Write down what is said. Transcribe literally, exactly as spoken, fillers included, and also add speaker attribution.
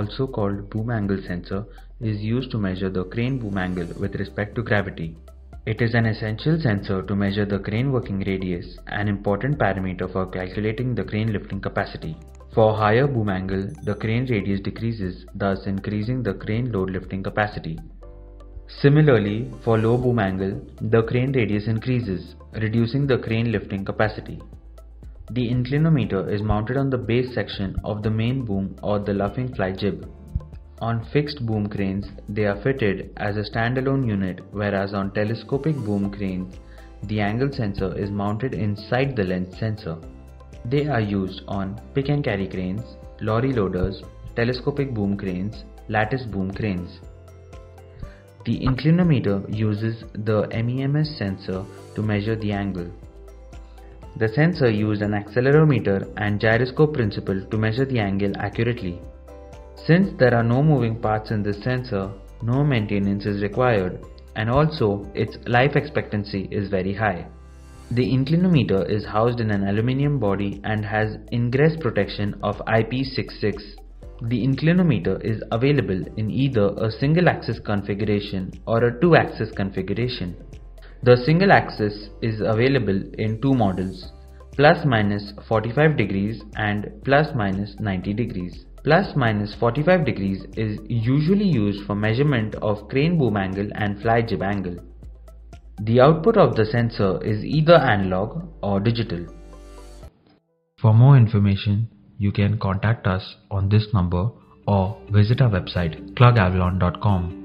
Speaker 1: also called boom angle sensor, is used to measure the crane boom angle with respect to gravity. It is an essential sensor to measure the crane working radius, an important parameter for calculating the crane lifting capacity. For higher boom angle, the crane radius decreases, thus increasing the crane load lifting capacity. Similarly, for low boom angle, the crane radius increases, reducing the crane lifting capacity. The inclinometer is mounted on the base section of the main boom or the luffing fly jib. On fixed boom cranes, they are fitted as a standalone unit, whereas on telescopic boom cranes, the angle sensor is mounted inside the lens sensor. They are used on pick and carry cranes, lorry loaders, telescopic boom cranes, lattice boom cranes. The inclinometer uses the M E M S sensor to measure the angle. The sensor used an accelerometer and gyroscope principle to measure the angle accurately. Since there are no moving parts in this sensor, no maintenance is required, and also its life expectancy is very high. The inclinometer is housed in an aluminium body and has ingress protection of I P six six. The inclinometer is available in either a single axis configuration or a two axis configuration. The single axis is available in two models, plus minus forty-five degrees and plus minus ninety degrees. Plus minus forty-five degrees is usually used for measurement of crane boom angle and fly jib angle. The output of the sensor is either analog or digital. For more information, you can contact us on this number or visit our website klug avalon dot com.